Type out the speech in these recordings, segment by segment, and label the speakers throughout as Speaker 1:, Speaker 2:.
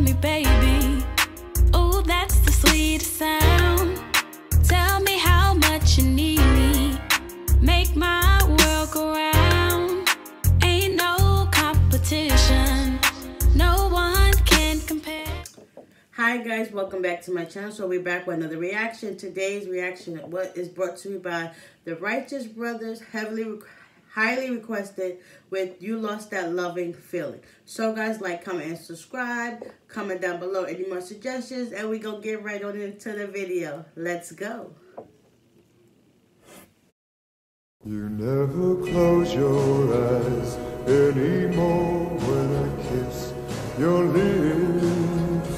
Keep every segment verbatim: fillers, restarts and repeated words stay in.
Speaker 1: me, baby. Oh, that's the sweetest sound. Tell me how much you need me. Make my world go round. Ain't no competition. No one can compare.
Speaker 2: Hi guys, welcome back to my channel. So we're back with another reaction. Today's reaction what is brought to you by the Righteous Brothers, heavily highly requested with You Lost That Loving Feeling. So guys, like, comment, and subscribe. Comment down below any more suggestions, and we gonna get right on into the video. Let's go.
Speaker 3: You never close your eyes anymore when I kiss your lips.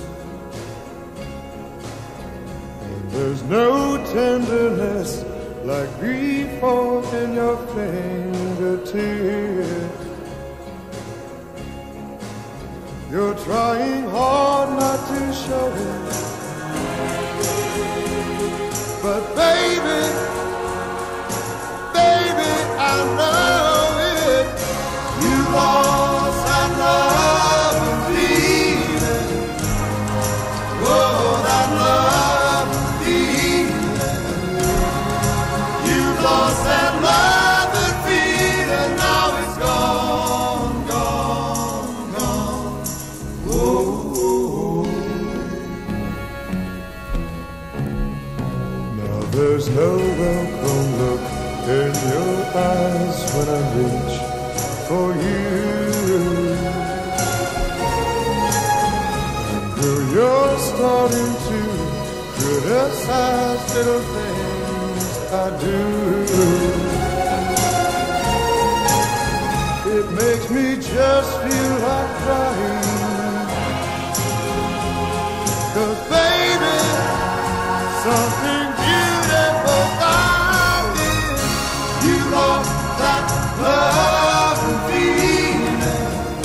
Speaker 3: And there's no tenderness like before in your fingertips. You're trying hard not to show it, but baby, baby, I know it. You lost that love and feeling. Oh, that love and feeling. You lost that love and feeling. Now it's gone, gone, gone. Oh, now there's no welcome look in your eyes when I reach for you. And girl, you're starting to criticize little things I do. It makes me just feel like crying, 'cause baby, something beautiful about it. You lost that love and feeling.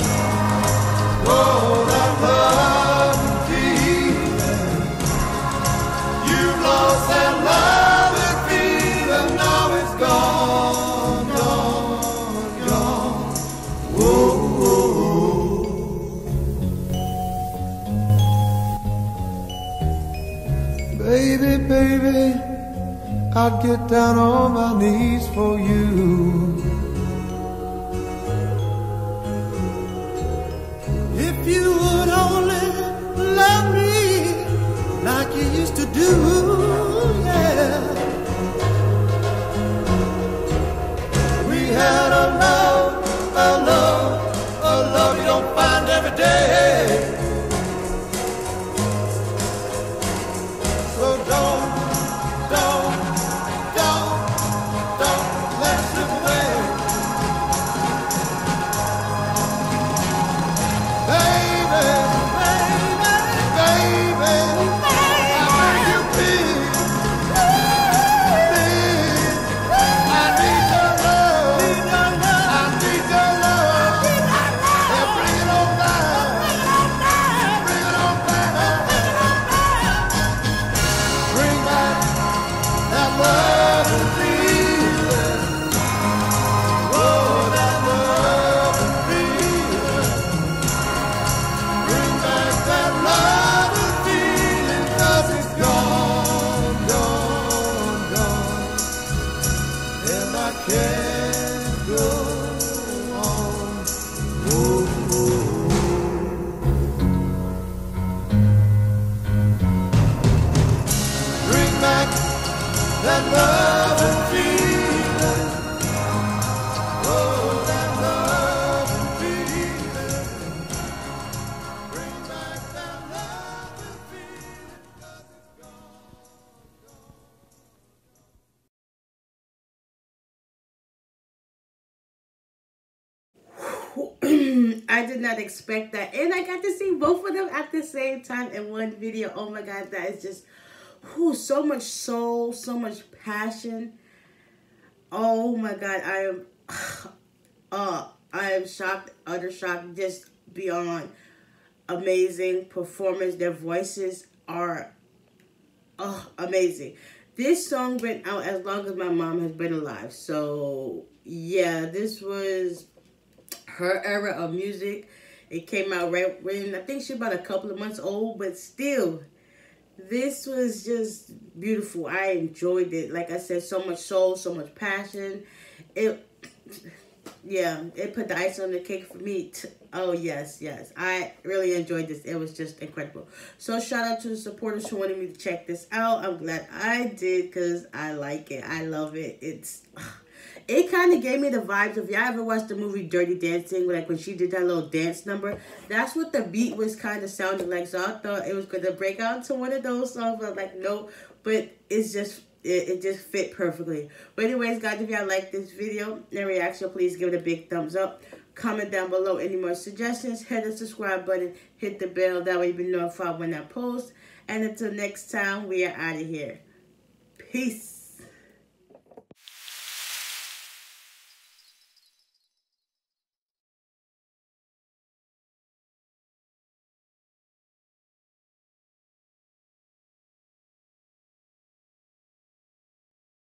Speaker 3: Oh, that love and feeling. You lost that love and feeling. Now it's gone, gone, gone. Whoa, whoa. Baby, baby, I'd get down on my knees for you. If you would only love me like you used to do, yeah. We had a love, a love, a love you don't find every day. So don't, don't, don't, don't let it slip away. Baby, baby, baby, how do you feel? Please, I need your love, I need your love. Yeah, bring it on down, bring it on down. Bring back that love and feeling. Oh, that love and feeling. Bring back that love and feeling, 'cause it's gone, gone, gone. And I can't go on. Oh, oh. Bring back that love and feeling. Oh, that love and feeling. Bring back that love and feeling, 'cause it's gone.
Speaker 2: I did not expect that, and I got to see both of them at the same time in one video. Oh my god, that is just whew, so much soul, so much passion. Oh my god, I am uh I am shocked, utter shocked, just beyond amazing performance. Their voices are oh amazing. This song been out as long as my mom has been alive. So yeah, this was her era of music. It came out right when, I think she's about a couple of months old, but still, this was just beautiful. I enjoyed it. Like I said, so much soul, so much passion. It, yeah, it put the ice on the cake for me. Oh, yes, yes. I really enjoyed this. It was just incredible. So, shout out to the supporters who wanted me to check this out. I'm glad I did because I like it. I love it. It's... It kind of gave me the vibes of, y'all ever watched the movie Dirty Dancing, like when she did that little dance number? That's what the beat was kind of sounding like. So I thought it was going to break out to one of those songs. I was like, no, but it's just, it, it just fit perfectly. But anyways, guys, if y'all like this video and reaction, please give it a big thumbs up. Comment down below any more suggestions. Hit the subscribe button. Hit the bell. That way you'll be notified when I post. And until next time, we are out of here. Peace.